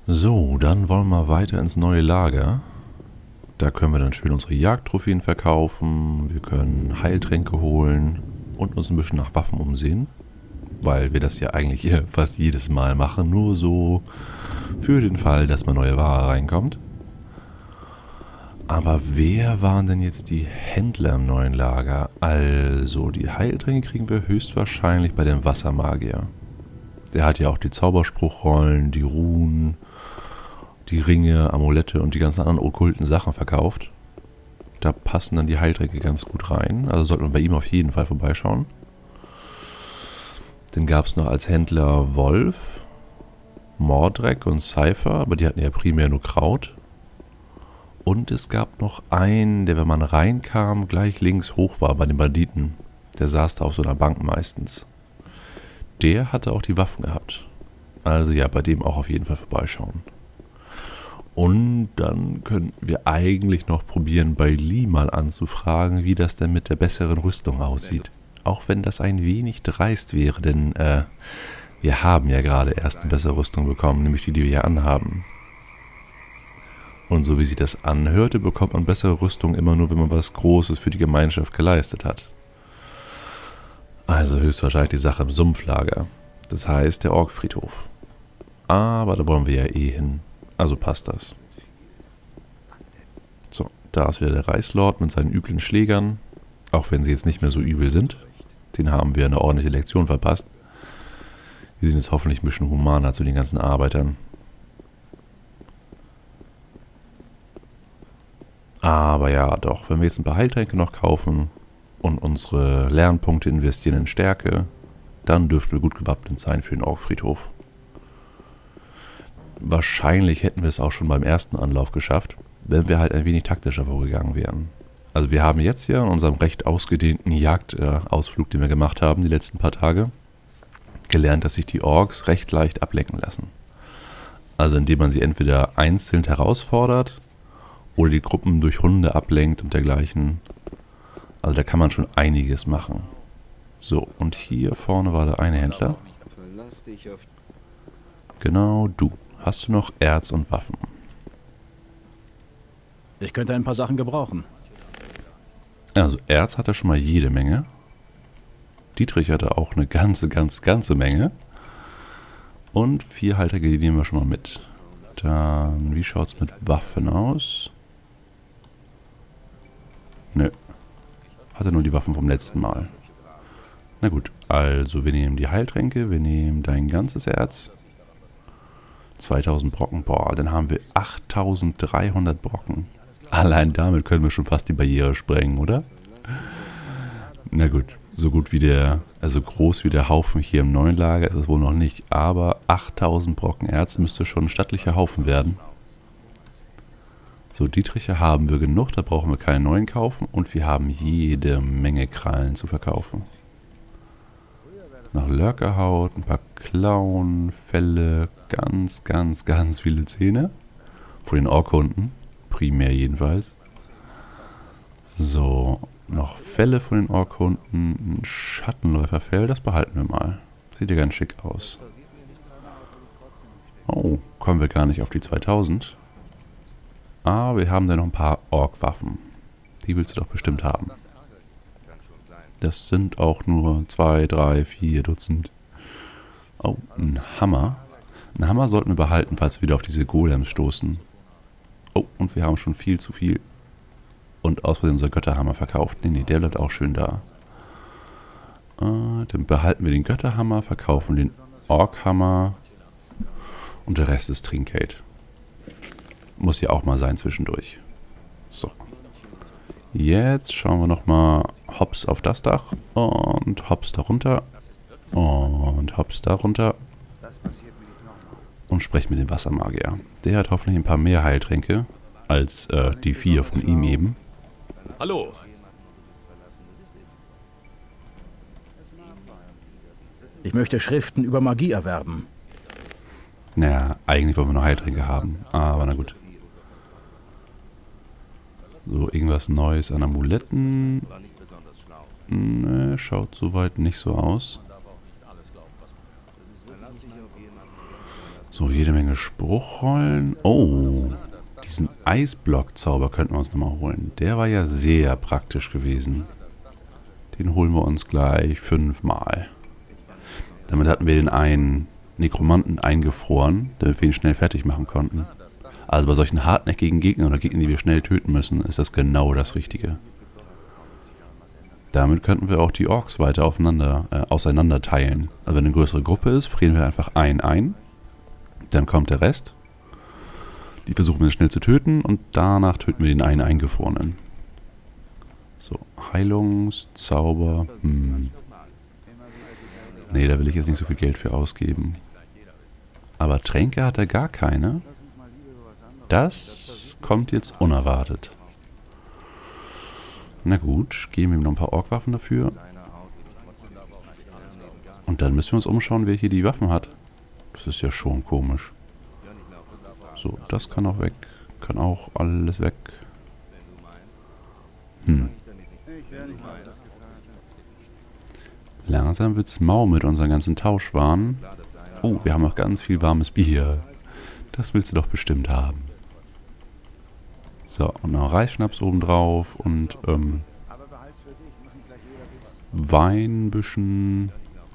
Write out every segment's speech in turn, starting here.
So, dann wollen wir weiter ins neue Lager. Da können wir dann schön unsere Jagdtrophäen verkaufen. Wir können Heiltränke holen und uns ein bisschen nach Waffen umsehen. Weil wir das ja eigentlich fast jedes Mal machen. Nur so für den Fall, dass mal neue Ware reinkommt. Aber wer waren denn jetzt die Händler im neuen Lager? Also, die Heiltränke kriegen wir höchstwahrscheinlich bei dem Wassermagier. Der hat ja auch die Zauberspruchrollen, die Runen, die Ringe, Amulette und die ganzen anderen okkulten Sachen verkauft. Da passen dann die Heiltränke ganz gut rein. Also sollte man bei ihm auf jeden Fall vorbeischauen. Dann gab es noch als Händler Wolf, Mordreck und Cypher, aber die hatten ja primär nur Kraut. Und es gab noch einen, der, wenn man reinkam, gleich links hoch war bei den Banditen. Der saß da auf so einer Bank meistens. Der hatte auch die Waffen gehabt. Also ja, bei dem auch auf jeden Fall vorbeischauen. Und dann könnten wir eigentlich noch probieren, bei Lee mal anzufragen, wie das denn mit der besseren Rüstung aussieht. Auch wenn das ein wenig dreist wäre, denn wir haben ja gerade erst eine bessere Rüstung bekommen, nämlich die, die wir hier anhaben. Und so wie sich das anhörte, bekommt man bessere Rüstung immer nur, wenn man was Großes für die Gemeinschaft geleistet hat. Also höchstwahrscheinlich die Sache im Sumpflager. Das heißt der Orkfriedhof. Aber da wollen wir ja eh hin. Also passt das. So, da ist wieder der Reichslord mit seinen üblen Schlägern. Auch wenn sie jetzt nicht mehr so übel sind. Den haben wir eine ordentliche Lektion verpasst. Die sind jetzt hoffentlich ein bisschen humaner zu den ganzen Arbeitern. Aber ja, doch, wenn wir jetzt ein paar Heiltränke noch kaufen und unsere Lernpunkte investieren in Stärke, dann dürften wir gut gewappnet sein für den Orkfriedhof. Wahrscheinlich hätten wir es auch schon beim ersten Anlauf geschafft, wenn wir halt ein wenig taktischer vorgegangen wären. Also wir haben jetzt ja in unserem recht ausgedehnten Jagdausflug, den wir gemacht haben, die letzten paar Tage, gelernt, dass sich die Orks recht leicht ablenken lassen. Also indem man sie entweder einzeln herausfordert oder die Gruppen durch Hunde ablenkt und dergleichen. Also da kann man schon einiges machen. So, und hier vorne war der eine Händler. Genau, du. Hast du noch Erz und Waffen? Ich könnte ein paar Sachen gebrauchen. Also Erz hat er schon mal jede Menge. Dietrich hatte auch eine ganze Menge. Und 4 Halterge, die nehmen wir schon mal mit. Dann, wie schaut es mit Waffen aus? Nö. Hatte nur die Waffen vom letzten Mal. Na gut, also wir nehmen die Heiltränke, wir nehmen dein ganzes Erz. 2000 Brocken, boah, dann haben wir 8300 Brocken. Allein damit können wir schon fast die Barriere sprengen, oder? Na gut, so gut wie der, also groß wie der Haufen hier im neuen Lager ist es wohl noch nicht. Aber 8000 Brocken Erz müsste schon ein stattlicher Haufen werden. So, Dietriche haben wir genug, da brauchen wir keinen neuen kaufen. Und wir haben jede Menge Krallen zu verkaufen. Noch Lurkerhaut, ein paar Klauen, Felle, ganz viele Zähne. Von den Orkhunden, primär jedenfalls. So, noch Felle von den Orkhunden, ein Schattenläuferfell, das behalten wir mal. Sieht ja ganz schick aus. Oh, kommen wir gar nicht auf die 2000. Aber wir haben da noch ein paar Orkwaffen. Die willst du doch bestimmt haben. Das sind auch nur 2, 3, 4 Dutzend. Oh, ein Hammer. Einen Hammer sollten wir behalten, falls wir wieder auf diese Golems stoßen. Oh, und wir haben schon viel zu viel. Und aus Versehen unser Götterhammer verkauft. Nee, der bleibt auch schön da. Dann behalten wir den Götterhammer, verkaufen den Orkhammer. Und der Rest ist Trinkgeld. Muss ja auch mal sein zwischendurch. So. Jetzt schauen wir nochmal hops auf das Dach. Und hops darunter. Und hops darunter. Und sprechen mit dem Wassermagier. Der hat hoffentlich ein paar mehr Heiltränke als die 4 von ihm eben. Hallo. Ich möchte Schriften über Magie erwerben. Naja, eigentlich wollen wir nur Heiltränke haben. Aber na gut. So, irgendwas Neues an Amuletten. Ne, schaut soweit nicht so aus. So, jede Menge Spruchrollen. Oh, diesen Eisblock-Zauber könnten wir uns nochmal holen. Der war ja sehr praktisch gewesen. Den holen wir uns gleich 5-mal. Damit hatten wir den einen Nekromanten eingefroren, damit wir ihn schnell fertig machen konnten. Also bei solchen hartnäckigen Gegnern oder Gegnern, die wir schnell töten müssen, ist das genau das Richtige. Damit könnten wir auch die Orks weiter auseinander teilen. Also wenn eine größere Gruppe ist, frieren wir einfach einen ein. Dann kommt der Rest. Die versuchen wir schnell zu töten und danach töten wir den einen Eingefrorenen. So, Heilungszauber. Nee, da will ich jetzt nicht so viel Geld für ausgeben. Aber Tränke hat er gar keine. Das kommt jetzt unerwartet. Na gut, geben wir ihm noch ein paar Orkwaffen dafür. Und dann müssen wir uns umschauen, wer hier die Waffen hat. Das ist ja schon komisch. So, das kann auch weg. Kann auch alles weg. Langsam wird's mau mit unseren ganzen Tauschwaren. Oh, wir haben noch ganz viel warmes Bier. Das willst du doch bestimmt haben. So, und noch Reisschnaps obendrauf und Wein ein bisschen.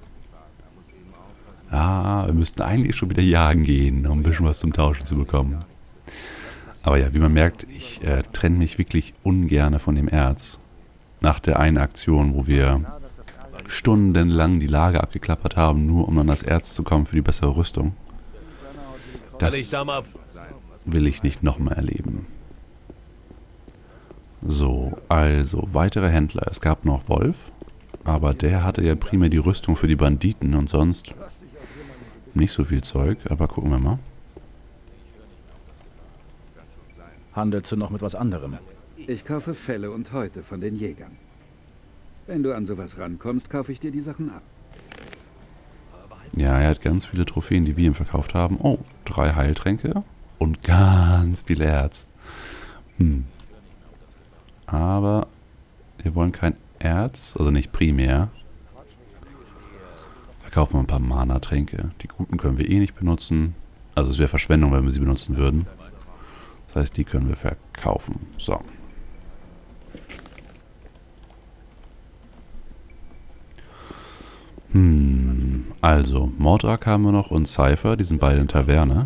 Ah, wir müssten eigentlich schon wieder jagen gehen, um ein bisschen was zum Tauschen zu bekommen. Aber ja, wie man merkt, ich trenne mich wirklich ungern von dem Erz. Nach der einen Aktion, wo wir stundenlang die Lager abgeklappert haben, nur um an das Erz zu kommen für die bessere Rüstung. Das will ich nicht nochmal erleben. So, also weitere Händler. Es gab noch Wolf, aber der hatte ja primär die Rüstung für die Banditen und sonst nicht so viel Zeug, aber gucken wir mal. Handelst du noch mit was anderem? Ich kaufe Felle und Häute von den Jägern. Wenn du an sowas rankommst, kaufe ich dir die Sachen ab. Ja, er hat ganz viele Trophäen, die wir ihm verkauft haben. Oh, 3 Heiltränke und ganz viel Erz. Aber wir wollen kein Erz, also nicht primär. Verkaufen wir ein paar Mana-Tränke. Die guten können wir eh nicht benutzen. Also es wäre Verschwendung, wenn wir sie benutzen würden. Das heißt, die können wir verkaufen. So. Also, Mordrak haben wir noch und Cypher, die sind beide in Taverne.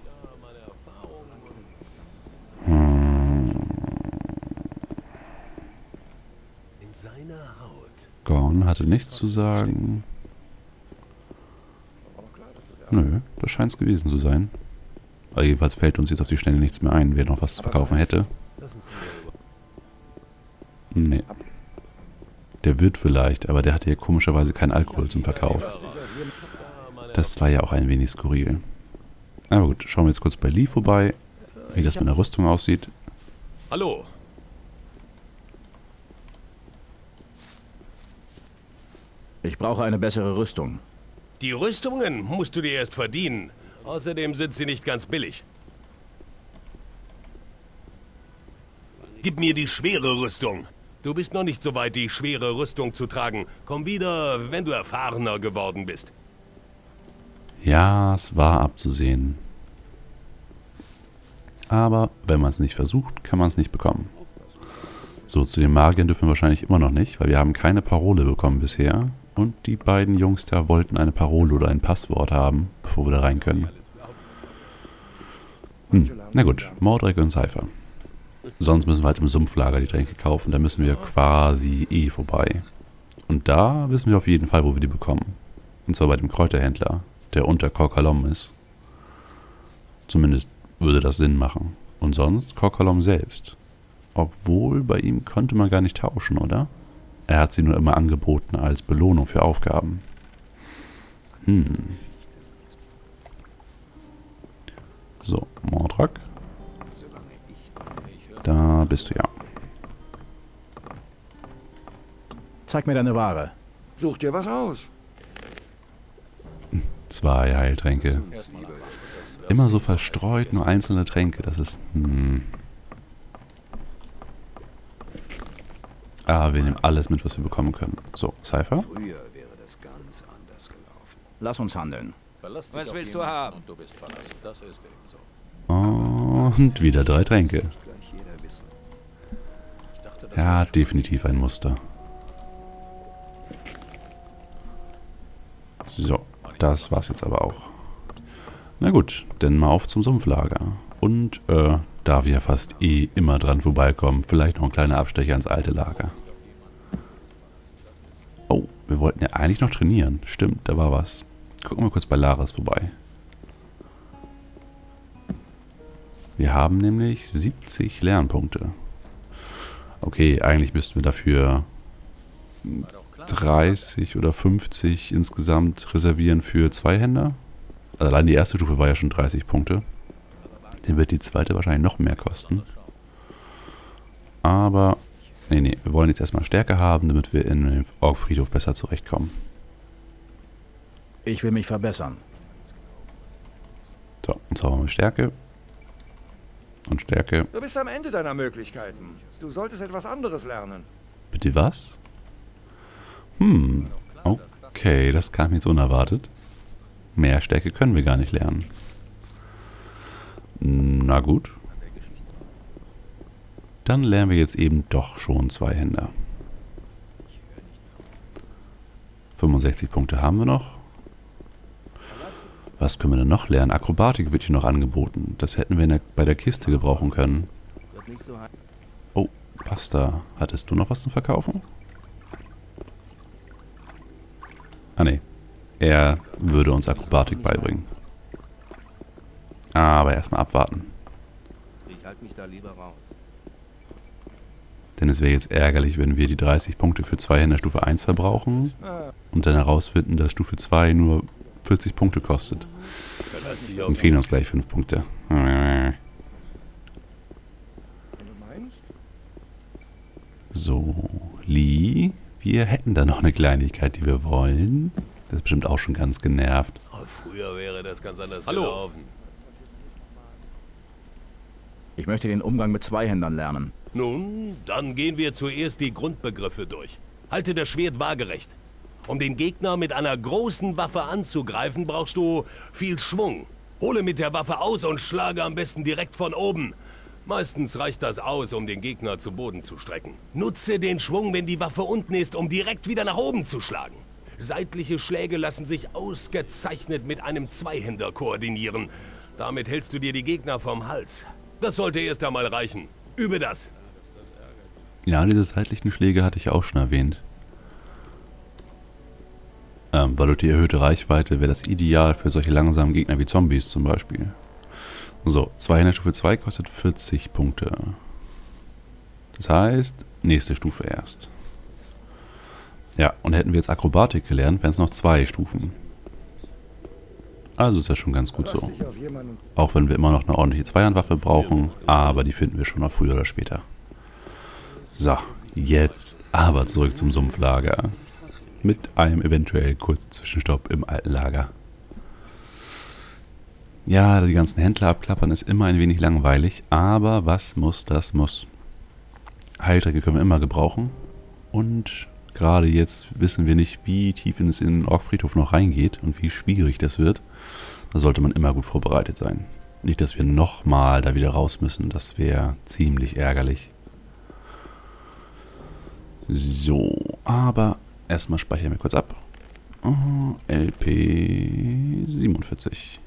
Gorn hatte nichts zu sagen. Nö, das scheint es gewesen zu sein. Aber jedenfalls fällt uns jetzt auf die Schnelle nichts mehr ein, wer noch was zu verkaufen hätte. Nee. Der wird vielleicht, aber der hatte ja komischerweise keinen Alkohol zum Verkauf. Das war ja auch ein wenig skurril. Aber gut, schauen wir jetzt kurz bei Lee vorbei, wie das mit der Rüstung aussieht. Hallo. Ich brauche eine bessere Rüstung. Die Rüstungen musst du dir erst verdienen. Außerdem sind sie nicht ganz billig. Gib mir die schwere Rüstung. Du bist noch nicht so weit, die schwere Rüstung zu tragen. Komm wieder, wenn du erfahrener geworden bist. Ja, es war abzusehen. Aber wenn man es nicht versucht, kann man es nicht bekommen. So, zu den Magiern dürfen wir wahrscheinlich immer noch nicht, weil wir haben keine Parole bekommen bisher. Und die beiden Jungs da wollten eine Parole oder ein Passwort haben, bevor wir da rein können. Na gut, Mordrak und Cypher. Sonst müssen wir halt im Sumpflager die Tränke kaufen, da müssen wir quasi eh vorbei. Und da wissen wir auf jeden Fall, wo wir die bekommen. Und zwar bei dem Kräuterhändler, der unter Korkalom ist. Zumindest würde das Sinn machen. Und sonst Korkalom selbst. Obwohl, bei ihm konnte man gar nicht tauschen, oder? Er hat sie nur immer angeboten als Belohnung für Aufgaben. So, Mordrak. Da bist du ja. Zeig mir deine Ware. Such dir was aus. 2 Heiltränke. Immer so verstreut, nur einzelne Tränke. Das ist... Ah, wir nehmen alles mit, was wir bekommen können. So, Cypher. Früher wäre das ganz anders gelaufen. Lass uns handeln. Was willst du haben? Und wieder 3 Tränke. Ja, definitiv ein Muster. So, das war's jetzt aber auch. Na gut, dann mal auf zum Sumpflager. Und, da wir fast immer dran vorbeikommen, vielleicht noch ein kleiner Abstecher ins alte Lager. Oh, wir wollten ja eigentlich noch trainieren. Stimmt, da war was. Gucken wir kurz bei Laris vorbei. Wir haben nämlich 70 Lernpunkte. Okay, eigentlich müssten wir dafür 30 oder 50 insgesamt reservieren für Zweihänder. Also allein die erste Stufe war ja schon 30 Punkte. Dann wird die zweite wahrscheinlich noch mehr kosten. Aber, nee, wir wollen jetzt erstmal Stärke haben, damit wir in den Orkfriedhof besser zurechtkommen. Ich will mich verbessern. So, und zaubern wir Stärke. Und Stärke. Du bist am Ende deiner Möglichkeiten. Du solltest etwas anderes lernen. Bitte was? Okay, das kam jetzt unerwartet. Mehr Stärke können wir gar nicht lernen. Na gut. Dann lernen wir jetzt eben doch schon Zweihänder. 65 Punkte haben wir noch. Was können wir denn noch lernen? Akrobatik wird hier noch angeboten. Das hätten wir bei der Kiste gebrauchen können. Oh, Pasta. Hattest du noch was zum Verkaufen? Ah ne. Er würde uns Akrobatik beibringen. Aber erstmal abwarten. Ich halte mich da lieber raus. Denn es wäre jetzt ärgerlich, wenn wir die 30 Punkte für Zweihänder Stufe 1 verbrauchen und dann herausfinden, dass Stufe 2 nur 40 Punkte kostet. Dann fehlen uns gleich 5 Punkte. So, Lee, wir hätten da noch eine Kleinigkeit, die wir wollen. Das ist bestimmt auch schon ganz genervt. Früher wäre das ganz anders gelaufen. Ich möchte den Umgang mit Zweihändern lernen. Nun, dann gehen wir zuerst die Grundbegriffe durch. Halte das Schwert waagerecht. Um den Gegner mit einer großen Waffe anzugreifen, brauchst du viel Schwung. Hole mit der Waffe aus und schlage am besten direkt von oben. Meistens reicht das aus, um den Gegner zu Boden zu strecken. Nutze den Schwung, wenn die Waffe unten ist, um direkt wieder nach oben zu schlagen. Seitliche Schläge lassen sich ausgezeichnet mit einem Zweihänder koordinieren. Damit hältst du dir die Gegner vom Hals. Das sollte erst einmal reichen. Übe das. Ja, diese seitlichen Schläge hatte ich auch schon erwähnt. Weil durch die erhöhte Reichweite wäre das ideal für solche langsamen Gegner wie Zombies zum Beispiel. So, Zweihänder Stufe 2 kostet 40 Punkte. Das heißt, nächste Stufe erst. Ja, und hätten wir jetzt Akrobatik gelernt, wären es noch 2 Stufen. Also ist das schon ganz gut so. Auch wenn wir immer noch eine ordentliche Zweihandwaffe brauchen, aber die finden wir schon noch früher oder später. So, jetzt aber zurück zum Sumpflager. Mit einem eventuell kurzen Zwischenstopp im alten Lager. Ja, die ganzen Händler abklappern ist immer ein wenig langweilig, aber was muss, das muss. Heiltränke können wir immer gebrauchen. Und gerade jetzt wissen wir nicht, wie tief es in den Orkfriedhof noch reingeht und wie schwierig das wird. Da sollte man immer gut vorbereitet sein. Nicht, dass wir nochmal da wieder raus müssen, das wäre ziemlich ärgerlich. So, aber erstmal speichern wir kurz ab. LP 47.